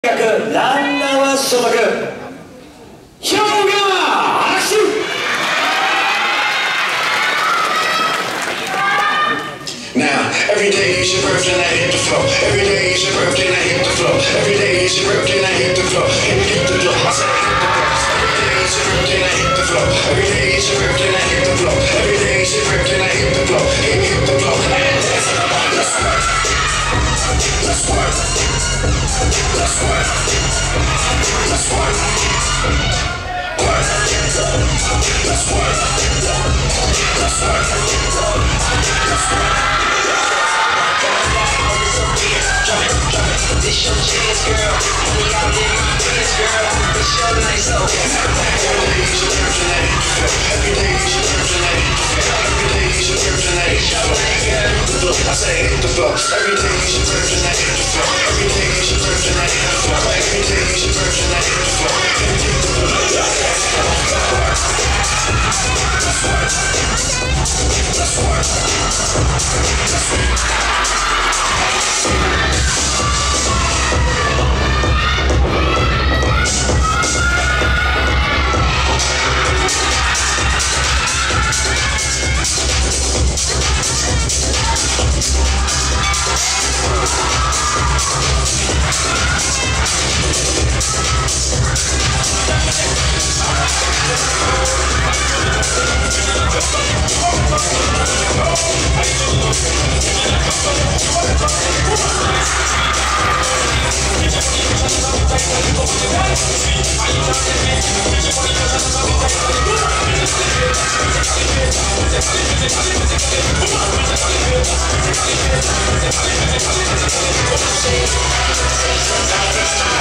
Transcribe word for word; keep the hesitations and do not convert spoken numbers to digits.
大学ランナーは所属兵庫県は拍手。 Now, every day is your birthday and I hit the floor. Every day is your birthday and I hit the floor. Every day is your birthday and I hit the floor. Hit, hit the floor. I said hit the floor. Every day is your birthday and I hit the floor. Every day is your birthday and I hit the floor. Every day is your birthday and I hit the floor. Hit, hit the floor. Let's work. Let's work. Let's work. Let's work. Work. Let's work. Let's work. Let's work. It's your chance, girl. We out in my pants, girl. It's your night, so every day is your birthday. Every day is your birthday. Every day is your birthday. It's your night, girl. I say hit the floor. Every day is your birthday. Hit the floor. Every day is your birthday. Hit the floor. Every day is your birthday. Hit the floor. Hit the floor. Let's work. Let's work. Let's work. Let's go.